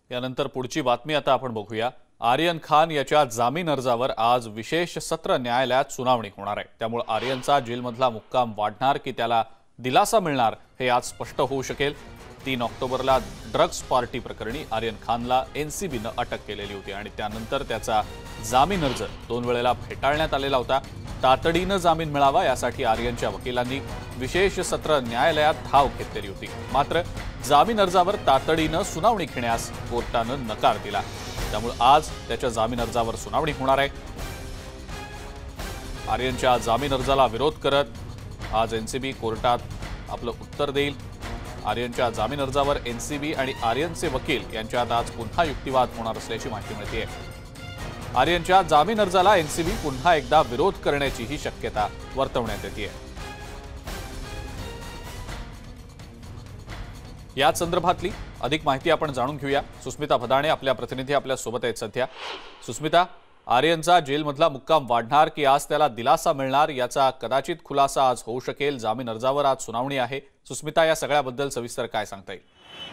यानंतर पुढची बातमी आता आपण बघूया। आर्यन खान याच्या जामीन अर्जावर आज विशेष सत्र न्यायालयात सुनावणी होणार आहे। त्यामुळे आर्यनचा जेलमधला मुक्काम वाढणार की त्याला दिलासा मिळणार हे आज स्पष्ट होऊ शकेल। 3 ऑक्टोबरला ड्रग्स पार्टी प्रकरणी आर्यन खानला एनसीबीने अटक केलेली होती आणि त्यानंतर त्याचा जामीन अर्ज 2 वेळेला फेटाळण्यात आलेला होता। तातडीने जामीन मिळावा यासाठी आर्यनच्या वकिलांनी विशेष सत्र न्यायालयात धाव घेतलेली होती। मात्र जामीन अर्जावर तातडीने सुनावणी घेण्यास कोर्टाने नकार दिला। त्यामुळे आज त्याच्या जामीन अर्जावर सुनावणी होणार आहे। आर्यनच्या जामीन अर्जाला विरोध करत आज एनसीबी कोर्टात आपलं उत्तर देईल। आर्यनच्या जामीन अर्जावर एनसीबी आणि आर्यनचे वकील यांच्यात आज पुन्हा युक्तिवाद होणार असल्याची माहिती मिळते। आर्यनच्या जामीन अर्जाला एनसीबी पुन्हा एकदा विरोध करण्याचीही शक्यता वर्तवण्यात येते। या संदर्भातली अधिक माहिती आपण जाणून घेऊया। सुस्मिता भदाणे आपल्या प्रतिनिधी आपल्या सोबत आहेत सध्या। सुस्मिता, आर्यनचा जेलमधला मुक्काम वाढणार की आज त्याला दिलासा मिळणार याचा कदाचित खुलासा आज होऊ शकेल। जामीन अर्जावर आज सुनावणी आहे। सुस्मिता, या सगळ्याबद्दल सविस्तर काय सांगता येईल?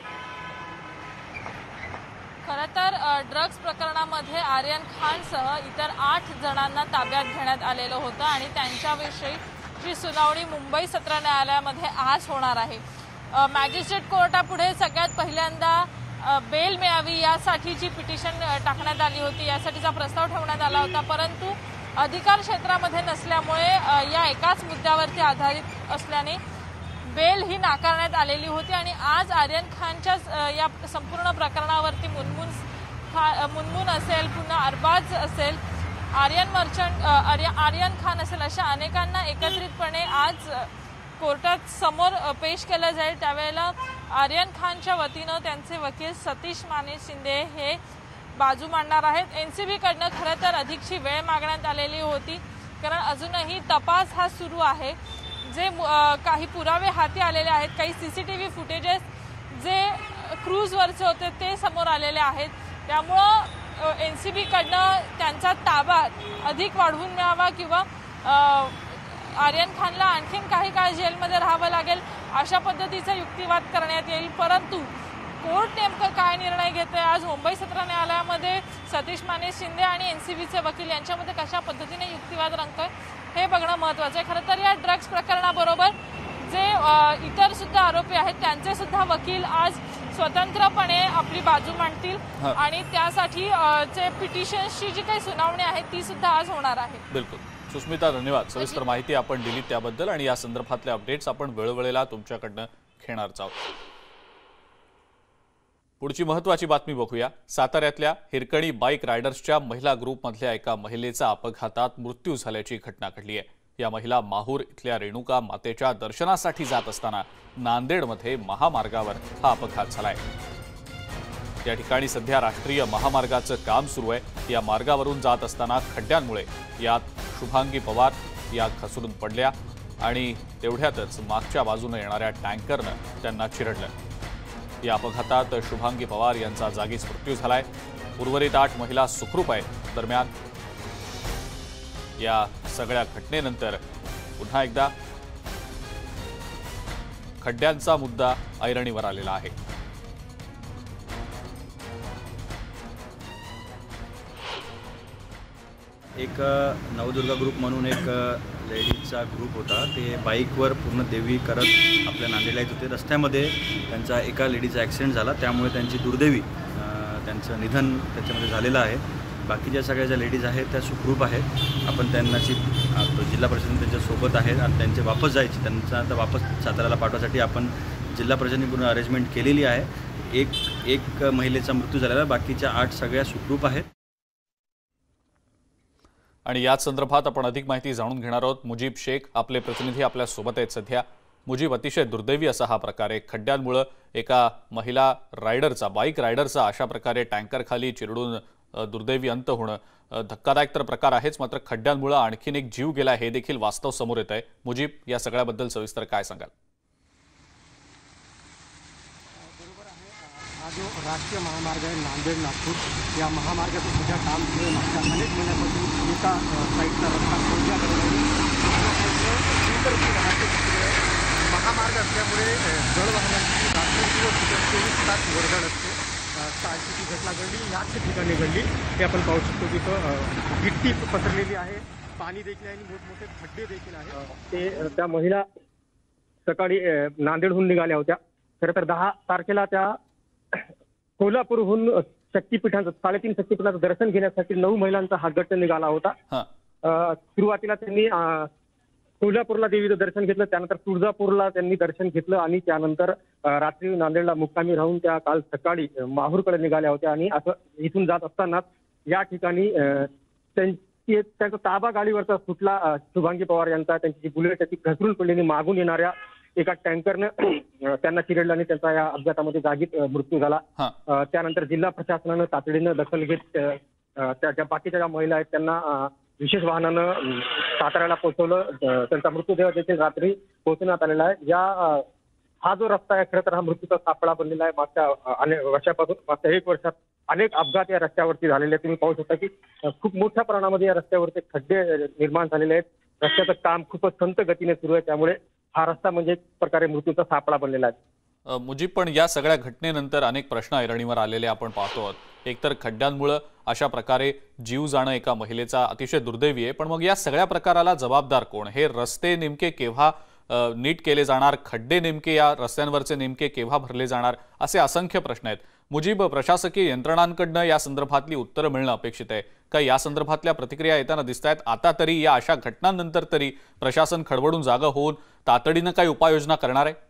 खरं तर ड्रग्स प्रकरणामध्ये आर्यन खानसह इतर 8 जणांना ताब्यात घेण्यात आलेलं होतं आणि त्यांच्याविषयीची सुनावणी मुंबई सत्र न्यायालयामध्ये आज होणार आहे। मॅजिस्ट्रेट कोर्टापुढे सगळ्यात पहिल्यांदा बेल मिळावी यासाठीची पिटिशन टाकण्यात आली होती, यासाठीचा प्रस्ताव ठेवण्यात आला होता। परंतु अधिकार क्षेत्रामध्ये नसल्यामुळे या एकाच मुद्द्यावरती आधारित असल्याने बेल ही नाकारण्यात आलेली होती आणि आज आर्यन खानच्या या संपूर्ण प्रकरणावरती मुनमुन असेल, पुन्हा अरबाज असेल, आर्यन खान असेल, अशा अनेकांना एकत्रितपणे आज कोर्टात समोर पेश केलं जाईल। त्यावेळेला आर्यन खानच्या वतीनं त्यांचे वकील सतीश माने शिंदे हे बाजू मांडणार आहेत। एनसीबी कडनं खरं तर अधिकची वेळ मागण्यात आलेली होती, कारण अजूनही तपास हा सुरू आहे। जे काही पुरावे हाती आलेले आहेत, काही सीसीटीव्ही फुटेजेस जे क्रूजवरचे होते ते समोर आलेले आहेत। त्यामुळं एनसीबी कडनं त्यांचा ताबा अधिक वाढवून मिळावा किंवा आर्यन खानला आणखीन काही काळ जेलमध्ये राहावं लागेल अशा पद्धतीचा युक्तिवाद करण्यात येईल। परंतु कोर्ट नेमकं काय निर्णय घेते आज मुंबई सत्र न्यायालयामध्ये सतीश माने शिंदे आणि एनसीबीचे वकील यांच्यामध्ये कशा पद्धतीने युक्तिवाद रंगतोय हे बघणं महत्त्वाचं आहे। खरं तर या ड्रग्स प्रकरणाबरोबर जे इतर सुद्धा आरोपी आहेत त्यांचे सुद्धा वकील आज स्वतंत्रपणे आपली बाजू मांडतील आणि त्यासाठी जे पिटिशन्सची जी काही सुनावणी आहे ती सुद्धा आज होणार आहे। बिलकुल सुस्मिता, धन्यवाद। सविस्तर माहिती आपण दिली त्याबद्दल आणि या संदर्भातले अपडेट्स आपण वेळोवेळेला तुमच्याकडनं घेणारच आहोत। पुढची महत्त्वाची बातमी बघूया। साताऱ्यातल्या हिरकणी बाईक रायडर्सच्या महिला ग्रुपमधल्या एका महिलेचा अपघातात मृत्यू झाल्याची घटना घडली आहे। या महिला माहूर इथल्या रेणुका मातेच्या दर्शनासाठी जात असताना नांदेडमध्ये महामार्गावर हा अपघात झालाय। या ठिकाणी सध्या राष्ट्रीय महामार्गाचं काम सुरू आहे। या मार्गावरून जात असताना खड्ड्यांमुळे यात शुभांगी पवार या खचून पडल्या आणि तेवढ्यातच मागच्या बाजूने येणाऱ्या टँकरनं त्यांना चिरडलं। या अपघातात शुभांगी पवार यांचा जागीच मृत्यू झालाय। उर्वरित 8 महिला सुखरूप आहेत। दरम्यान या सगळ्या घटनेनंतर पुन्हा एकदा खड्ड्यांचा मुद्दा ऐरणीवर आलेला आहे। एक नवदुर्गा ग्रुप म्हणून एक लेडीजचा ग्रुप होता। ते बाईकवर पूर्ण देवी करत आपल्या नांदेडला येत होते। रस्त्यामध्ये त्यांचा एका लेडीचा ॲक्सिडेंट झाला, त्यामुळे त्यांची दुर्दैवी त्यांचं निधन त्याच्यामध्ये झालेलं आहे। बाकीच्या सगळ्या ज्या लेडीज आहेत त्या सुखरूप आहेत। आपण त्यांनाची जिल्हा परिषदेने त्यांच्यासोबत आहेत आणि त्यांचे वापस जायचे, त्यांचा आता वापस साताऱ्याला पाठवण्यासाठी आपण जिल्हा परिषदेने पूर्ण अरेंजमेंट केलेली आहे। एक महिलेचा मृत्यू झालेला, बाकीच्या 8 सगळ्या सुखरूप आहेत। आणि याच संदर्भात आपण अधिक माहिती जाणून घेणार आहोत। मुजीब शेख आपले प्रतिनिधी आपल्या सोबत आहेत सध्या। मुजीब, अतिशय दुर्दैवी असा हा प्रकार आहे। खड्ड्यांमुळे एका महिला रायडरचा, बाईक रायडरचा अशा प्रकारे टँकर खाली चिरडून दुर्दैवी अंत होणं धक्कादायक तर प्रकार आहेच, मात्र खड्ड्यांमुळे आणखीन एक जीव गेला हे देखील वास्तव समोर येत आहे। मुजीब, या सगळ्याबद्दल सविस्तर काय सांगाल? हा जो राष्ट्रीय महामार्ग आहे नांदेड नागपूर, या महामार्गाचं सध्या काम सुरू आहे। मागच्या अनेक महिन्यापासून एका साईडचा रस्ता खोदला महामार्ग असल्यामुळे जळवाहनांची रात्र 24 तास वर्दळ असते। साहसी घटना घडली याच ठिकाणी घडली. हे आपण पाहू शकतो तिथं गिट्टी पसरलेली आहे, पाणी देखील आहे आणि मोठमोठे खड्डे देखील आहेत. ते त्या महिला सकाळी नांदेडहून निघाल्या होत्या. खरं तर 10 तारखेला त्या कोल्हापूरहून शक्तीपीठांचं 3.5 शक्तीपीठांचं दर्शन घेण्यासाठी 9 महिलांचा हा गट निघाला होता. सुरुवातीला त्यांनी कोल्हापूरला देवीचं दर्शन घेतलं, त्यानंतर तुळजापूरला त्यांनी दर्शन घेतलं आणि त्यानंतर रात्री नांदेडला मुक्कामी राहून त्या काल सकाळी माहूरकडे निघाल्या होत्या. आणि असं इथून जात असतानाच या ठिकाणी त्यांचा ताबा गाडीवरचा सुटला. शुभांगी पवार यांचा त्यांची जी बुलेट ती घसरून पडलेली मागून येणाऱ्या एका टँकरनं त्यांना चिरडलं आणि त्यांचा या अपघातामध्ये जागीच मृत्यू झाला. त्यानंतर जिल्हा प्रशासनानं तातडीनं दखल घेत त्या बाकीच्या ज्या महिला आहेत त्यांना विशेष वाहनानं साताऱ्याला पोहोचवलं. त्यांचा मृतदेह देखील रात्री पोहोचवण्यात आलेला आहे. हा जो रस्ता आहे खरं तर हा मृत्यूचा सापळा बनलेला आहे. मागच्या अनेक वर्षापासून मागच्या 1 वर्षात अनेक अपघात या रस्त्यावरती झालेले आहेत. तुम्ही पाहू शकता की खूप मोठ्या प्रमाणामध्ये या रस्त्यावरती खड्डे निर्माण झालेले आहेत. रस्त्याचं काम खूपच संत गतीने सुरू आहे, त्यामुळे हा रस्ता म्हणजे एक प्रकारे मृत्यूचा सापळा बनलेला आहे. मुजीब, पण या सगळ्या घटनेनंतर अनेक प्रश्न ऐरणीवर आलेले आपण पाहतो आहोत. एकतर खड्ड्यांमुळे अशा प्रकारे जीव जाणं एका महिलेचा अतिशय दुर्दैवी आहे, पण मग या सगळ्या प्रकाराला जबाबदार कोण? हे रस्ते नेमके केव्हा नीट केले जाणार? खड्डे नेमके या रस्त्यांवरचे नेमके केव्हा भरले जाणार? असे असंख्य प्रश्न आहेत. मुजीब, प्रशासकीय यंत्रणांकडनं या संदर्भातली उत्तरं मिळणं अपेक्षित आहे का? या संदर्भातल्या प्रतिक्रिया येताना दिसत आहेत? आता तरी या अशा घटनांनंतर तरी प्रशासन खडबडून जागा होऊन तातडीनं काही उपाययोजना करणार आहे?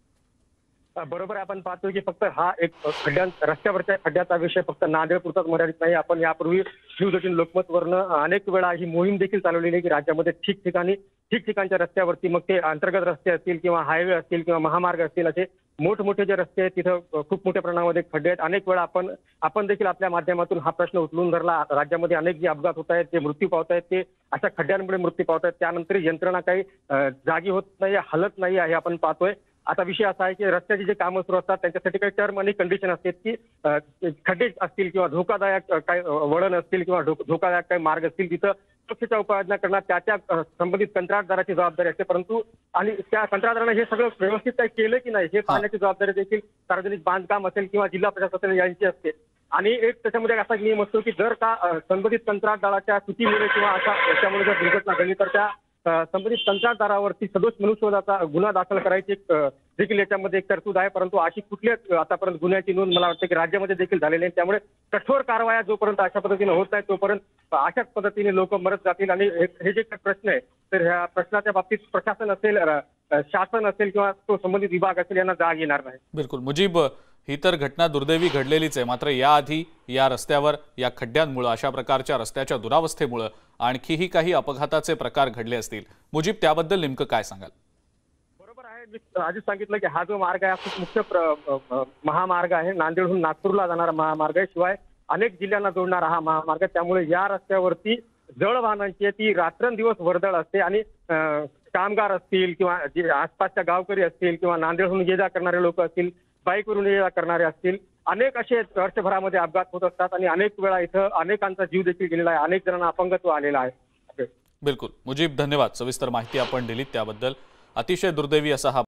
बरोबर आहे. आपण पाहतो की फक्त हा एक रस्त्यावरच्या खड्ड्याचा विषय फक्त नांदेडपुरताच मर्यादित नाही. आपण यापूर्वी न्यूज18 लोकमतवरनं अनेक वेळा ही मोहीम देखील चालवलेली आहे की राज्यामध्ये ठिकठिकाणच्या रस्त्यावरती, मग ते अंतर्गत रस्ते असतील किंवा हायवे असतील किंवा महामार्ग असतील, असे मोठमोठे जे रस्ते आहेत तिथं खूप मोठ्या प्रमाणामध्ये खड्डे आहेत. अनेक वेळा आपण देखील आपल्या माध्यमातून हा प्रश्न उचलून धरला. राज्यामध्ये अनेक जे अपघात होत आहेत, जे मृत्यू पावत आहेत, ते अशा खड्ड्यांमुळे मृत्यू पावत आहेत. त्यानंतर यंत्रणा काही जागी होत नाही, हलत नाही आहे आपण पाहतोय. आता विषय असा आहे की रस्त्याची जे कामं सुरू असतात त्यांच्यासाठी काही टर्म आणि कंडिशन असतात की खड्डे असतील किंवा धोकादायक काही वळण असतील किंवा धोकादायक काही मार्ग असतील, तिथं सुरक्षेच्या उपाययोजना करणं त्या संबंधित कंत्राटदाराची जबाबदारी असते. परंतु आणि त्या कंत्राटदाराने हे सगळं व्यवस्थित काही केलं की नाही हे पाहण्याची जबाबदारी देखील सार्वजनिक बांधकाम असेल किंवा जिल्हा प्रशासन यांची असते. आणि एक त्याच्यामध्ये असा नियम असतो की जर का संबंधित कंत्राटदाराच्या चुकीमुळे किंवा अशा याच्यामुळे जर दुर्घटना घडली तर त्या संबंधित कंत्राटदारावरती सदोष मनुष्यवधाचा गुन्हा दाखल करायची देखील याच्यामध्ये एक तरतूद आहे. परंतु अशी कुठल्याच आतापर्यंत गुन्ह्याची नोंद मला वाटतं की राज्यामध्ये देखील झालेली आहे. त्यामुळे कठोर कारवाया जोपर्यंत अशा पद्धतीने होत नाही तोपर्यंत अशाच पद्धतीने लोक मरत जातील. आणि हे जे प्रश्न आहे तर ह्या प्रश्नाच्या बाबतीत प्रशासन असेल, शासन असेल किंवा तो संबंधित विभाग असेल यांना जाग येणार नाही. बिलकुल मुजीब, ही तर घटना दुर्दैवी घडलेलीच आहे, मात्र याआधी या रस्त्यावर या खड्ड्यांमुळे, अशा प्रकारच्या रस्त्याच्या दुरावस्थेमुळे आणखीही काही अपघाताचे प्रकार घडले असतील. मुजीब, त्याबद्दल नेमकं काय सांगाल? बरोबर आहे. मी आधीच सांगितलं की हा जो मार्ग आहे खूप मुख्य महामार्ग आहे. नांदेडहून नागपूरला जाणारा महामार्ग आहे. शिवाय अनेक जिल्ह्यांना जोडणारा हा महामार्ग. त्यामुळे या रस्त्यावरती जळ वाहनांची ती रात्रंदिवस वर्दळ असते. आणि कामगार असतील किंवा जे आसपासच्या गावकरी असतील किंवा नांदेडहून ये जा करणारे लोक असतील, बाईकवरून ये जा करणारे असतील, अनेक असे वर्षभरामध्ये अपघात होत असतात. आणि अनेक वेळा इथं अनेकांचा जीव देखील गेलेला आहे, अनेक जणांना अपंगत्व आलेला आहे. बिलकुल मुजीब, धन्यवाद. सविस्तर माहिती आपण दिलीत त्याबद्दल. अतिशय दुर्दैवी असा हा